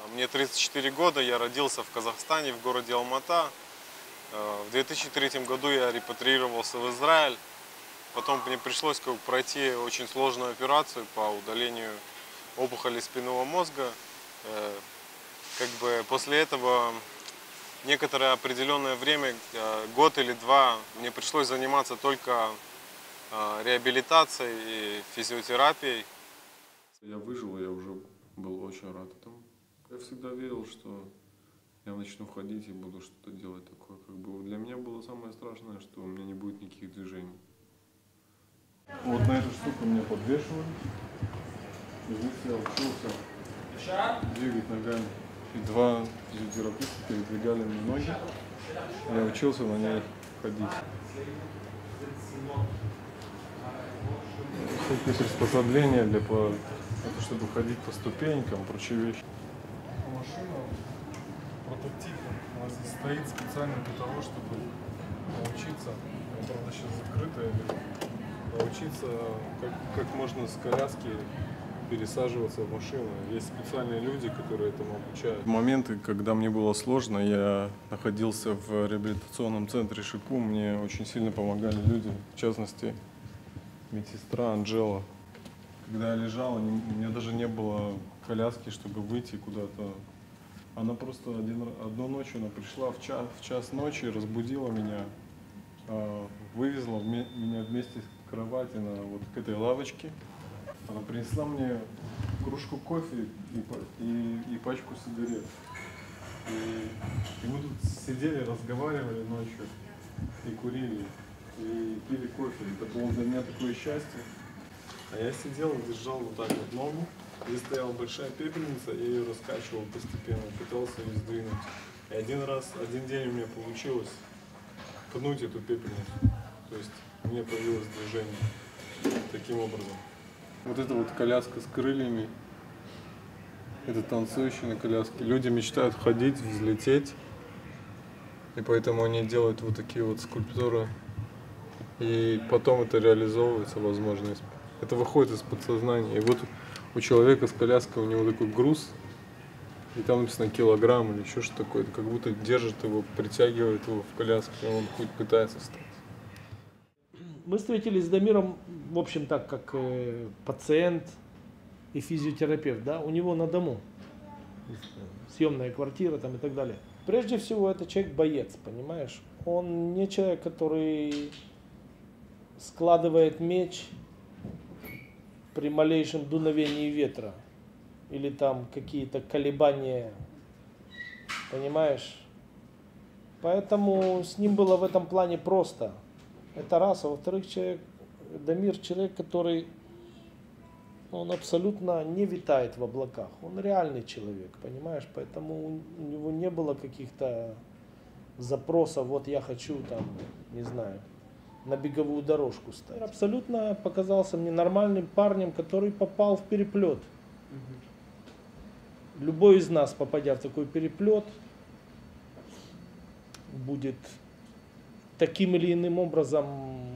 Мне 34 года, я родился в Казахстане, в городе Алмата. В 2003 году я репатриировался в Израиль. Потом мне пришлось пройти очень сложную операцию по удалению опухоли спинного мозга. После этого некоторое определенное время, год или два, мне пришлось заниматься только реабилитацией и физиотерапией. Я выжил, я уже был очень рад этому. Я всегда верил, что я начну ходить и буду что-то делать такое. Для меня было самое страшное, что у меня не будет никаких движений. Вот на эту штуку меня подвешивали. И здесь я учился двигать ногами. И два физиотерапевта передвигали мне ноги. Я учился на ней ходить. Всякие приспособления чтобы ходить по ступенькам, прочие вещи. Машина прототип, она здесь стоит специально для того, чтобы научиться, правда сейчас закрытая, научиться как можно с коляски пересаживаться в машину. Есть специальные люди, которые этому обучают. В моменты, когда мне было сложно, я находился в реабилитационном центре ШИКУ, мне очень сильно помогали люди, в частности, медсестра Анжела. Когда я лежал, у меня даже не было коляски, чтобы выйти куда-то. Она просто одну ночью она пришла в час ночи, разбудила меня, вывезла меня вместе с кровати к этой лавочке. Она принесла мне кружку кофе и пачку сигарет. И мы тут сидели, разговаривали ночью и курили, и пили кофе. Это было для меня такое счастье. А я сидел и держал вот так вот ногу. Здесь стояла большая пепельница, и ее раскачивал постепенно, пытался ее сдвинуть. И один день у меня получилось пнуть эту пепельницу. То есть у меня появилось движение таким образом. Вот эта вот коляска с крыльями, это танцующие на коляске. Люди мечтают ходить, взлететь, и поэтому они делают вот такие вот скульптуры. И потом это реализовывается, возможно. Это выходит из подсознания. И вот у человека с коляской, у него такой груз, и там написано килограмм или еще что-то такое. Это как будто держит его, притягивает его в коляске, и он хоть пытается встать. Мы встретились с Дамиром, в общем, так, как пациент и физиотерапевт, да, у него на дому, съемная квартира там и так далее. Прежде всего, это человек-боец, понимаешь? Он не человек, который складывает меч при малейшем дуновении ветра или там какие-то колебания, понимаешь? Поэтому с ним было в этом плане просто. Это раз. А во-вторых, Дамир человек, который он абсолютно не витает в облаках. Он реальный человек, понимаешь? Поэтому у него не было каких-то запросов, вот я хочу там, не знаю, на беговую дорожку стать. Абсолютно показался мне нормальным парнем, который попал в переплет. Любой из нас, попадя в такой переплет, будет таким или иным образом,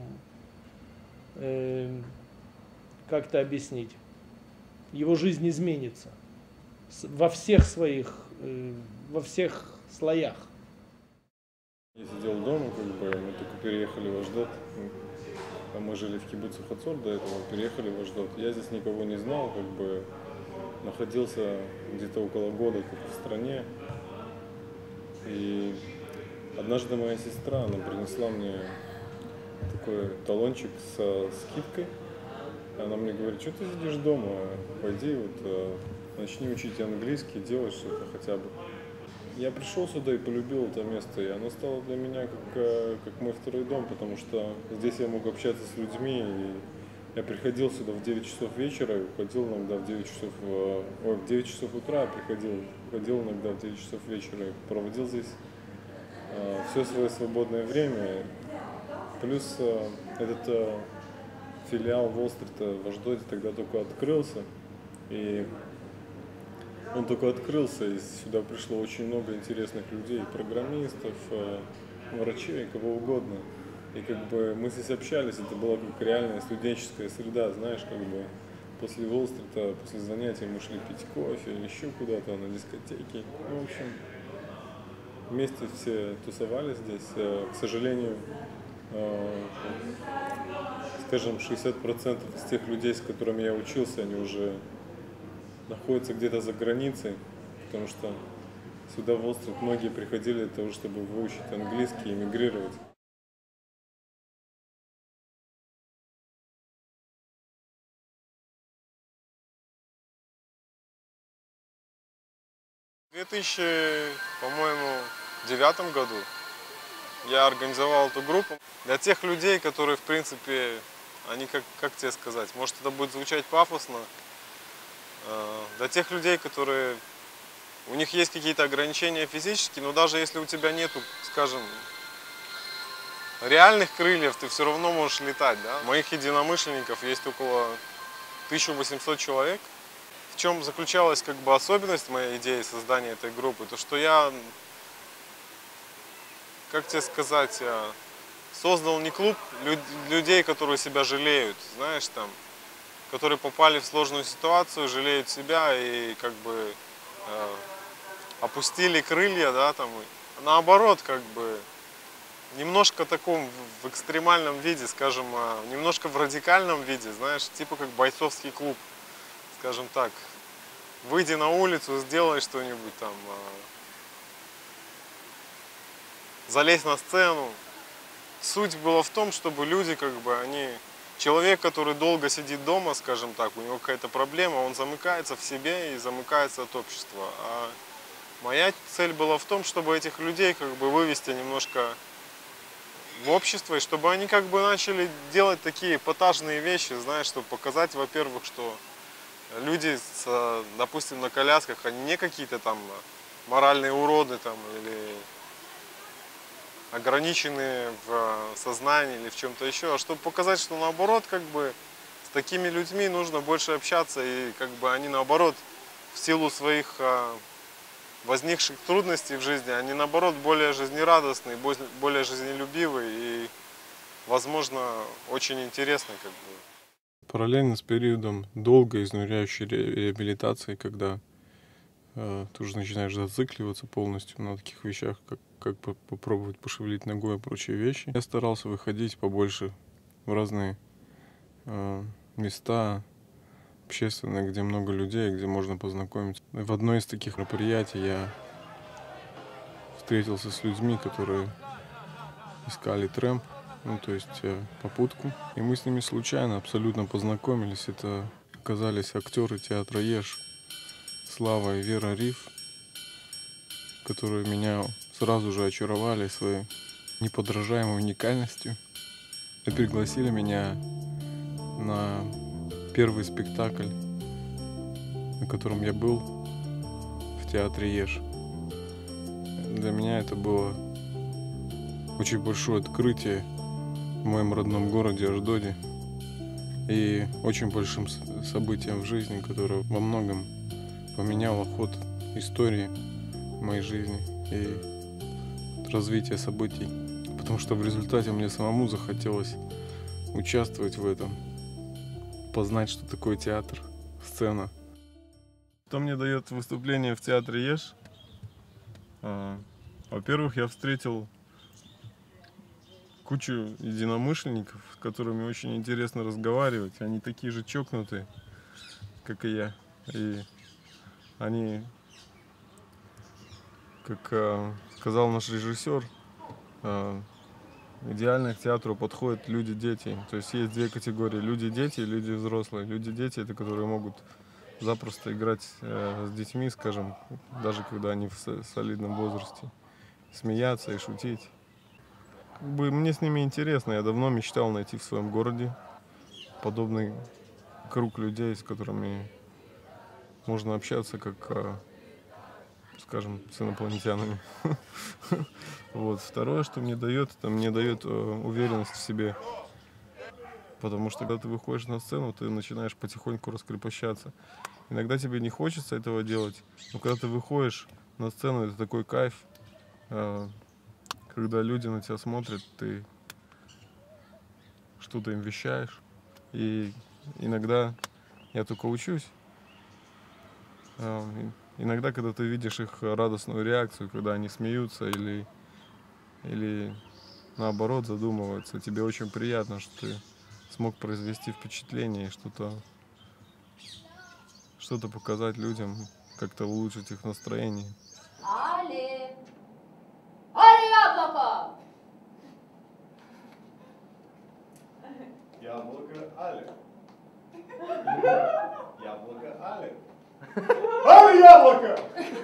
как-то объяснить, его жизнь изменится во всех слоях. Я сидел дома, мы только переехали в Ашдод. Мы жили в кибуце Хацор до этого, переехали в Ашдод. Я здесь никого не знал, находился где-то около года в стране. И однажды моя сестра, она принесла мне такой талончик со скидкой. Она мне говорит, что ты сидишь дома, пойди начни учить английский, делай что-то хотя бы. Я пришел сюда и полюбил это место, и оно стало для меня как мой второй дом, потому что здесь я мог общаться с людьми, и я приходил сюда в 9 часов вечера и уходил иногда в 9 часов утра, уходил иногда в 9 часов вечера, и проводил здесь все свое свободное время. Плюс этот филиал Уолл-стрита в Ашдоде тогда только открылся, и он только открылся, и сюда пришло очень много интересных людей, программистов, врачей, кого угодно. И мы здесь общались, это была как реальная студенческая среда, знаешь, после Уолл-стрита, после занятий мы шли пить кофе или еще куда-то на дискотеки. Ну, в общем, вместе все тусовали здесь. К сожалению, скажем, 60% из тех людей, с которыми я учился, они уже находятся где-то за границей, потому что сюда в Уолл-стрит многие приходили для того, чтобы выучить английский и эмигрировать. В 2009 году я организовал эту группу для тех людей, которые, в принципе, они, как тебе сказать, может это будет звучать пафосно, для тех людей, которые, у них есть какие-то ограничения физические, но даже если у тебя нету, скажем, реальных крыльев, ты все равно можешь летать, да? Моих единомышленников есть около 1800 человек. В чем заключалась как бы особенность моей идеи создания этой группы? То, что я, как тебе сказать, создал не клуб людей, которые себя жалеют, знаешь, там, которые попали в сложную ситуацию, жалеют себя и как бы опустили крылья, да, там, наоборот, как бы, немножко таком в экстремальном виде, скажем, немножко в радикальном виде, знаешь, типа как бойцовский клуб, скажем так. Выйди на улицу, сделай что-нибудь там, залезь на сцену. Суть была в том, чтобы люди, как бы, они... Человек, который долго сидит дома, скажем так, у него какая-то проблема, он замыкается в себе и замыкается от общества. А моя цель была в том, чтобы этих людей как бы вывести немножко в общество, и чтобы они как бы начали делать такие эпатажные вещи, знаешь, чтобы показать, во-первых, что люди, допустим, на колясках, они не какие-то там моральные уроды там, или ограниченные в сознании или в чем-то еще, а чтобы показать, что наоборот, как бы с такими людьми нужно больше общаться, и как бы они наоборот в силу своих возникших трудностей в жизни, они наоборот более жизнерадостные, более жизнелюбивые и, возможно, очень интересны, как бы. Параллельно с периодом долгой изнуряющей реабилитации, когда ты уже начинаешь зацикливаться полностью на таких вещах, как попробовать пошевелить ногой и прочие вещи, я старался выходить побольше в разные места общественные, где много людей, где можно познакомиться. В одно из таких мероприятий я встретился с людьми, которые искали трэмп, ну то есть попутку. И мы с ними случайно абсолютно познакомились. Это оказались актеры театра Еш Слава и Вера Риф, которые меня сразу же очаровали своей неподражаемой уникальностью и пригласили меня на первый спектакль, на котором я был в театре Еш. Для меня это было очень большое открытие в моем родном городе Аждоде и очень большим событием в жизни, которое во многом поменяло ход истории моей жизни и развития событий. Потому что в результате мне самому захотелось участвовать в этом, познать, что такое театр, сцена. Что мне дает выступление в театре Еш? Во-первых, я встретил кучу единомышленников, с которыми очень интересно разговаривать. Они такие же чокнутые, как и я. И они, как сказал наш режиссер, идеально к театру подходят люди-дети. То есть есть две категории: люди-дети и люди-взрослые. Люди-дети — это которые могут запросто играть с детьми, скажем, даже когда они в солидном возрасте, смеяться и шутить. Как бы мне с ними интересно. Я давно мечтал найти в своем городе подобный круг людей, с которыми можно общаться, как, скажем, с инопланетянами. Вот. Второе, что мне дает, это мне дает уверенность в себе. Потому что когда ты выходишь на сцену, ты начинаешь потихоньку раскрепощаться. Иногда тебе не хочется этого делать, но когда ты выходишь на сцену, это такой кайф. Когда люди на тебя смотрят, ты что-то им вещаешь. И иногда Я только учусь. Иногда, когда ты видишь их радостную реакцию, когда они смеются или наоборот задумываются, тебе очень приятно, что ты смог произвести впечатление и что-то показать людям, как-то улучшить их настроение. Али! Али, яблоко! Яблоко Али. Яблоко Али. Али, яблоко!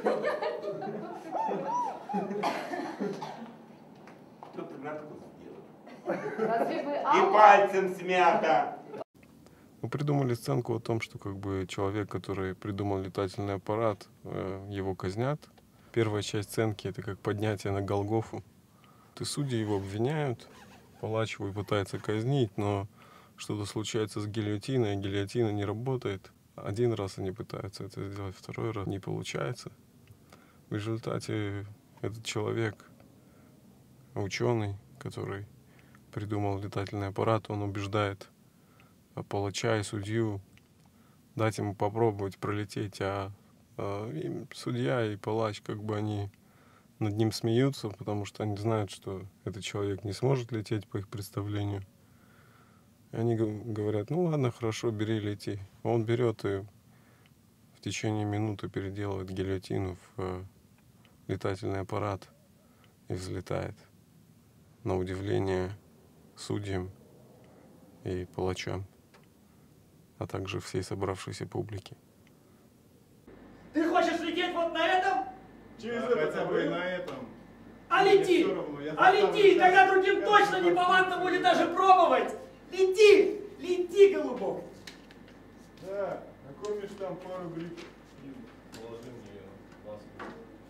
Тут надкус сделал. Разве вы И Алла? пальцем смято. Мы придумали сценку о том, что как бы человек, который придумал летательный аппарат, его казнят. Первая часть сценки — это как поднятие на Голгофу. И судьи его обвиняют, палач его пытается казнить, но что-то случается с гильотиной, гильотина не работает. Один раз они пытаются это сделать, второй раз не получается. В результате этот человек, ученый, который придумал летательный аппарат, он убеждает палача и судью дать ему попробовать пролететь, и судья и палач как бы они над ним смеются, потому что они знают, что этот человек не сможет лететь по их представлению. И они говорят: ну ладно, хорошо, бери, лети. Он берет и в течение минуты переделывает гильотину в летательный аппарат и взлетает, на удивление судьям и палачам, а также всей собравшейся публике. Ты хочешь лететь вот на этом? Через это хотя бы и на этом. А лети! А лети! Тогда другим точно не повадно будет даже пробовать! Лети! Лети, голубок! Да, накормишь там пару грибов и положи мне ласку.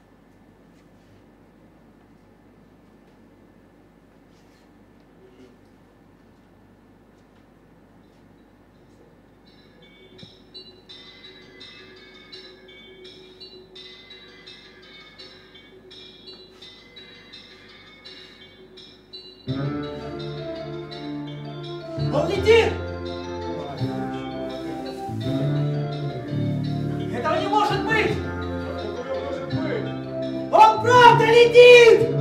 Он летит! Этого не может быть! Он правда летит!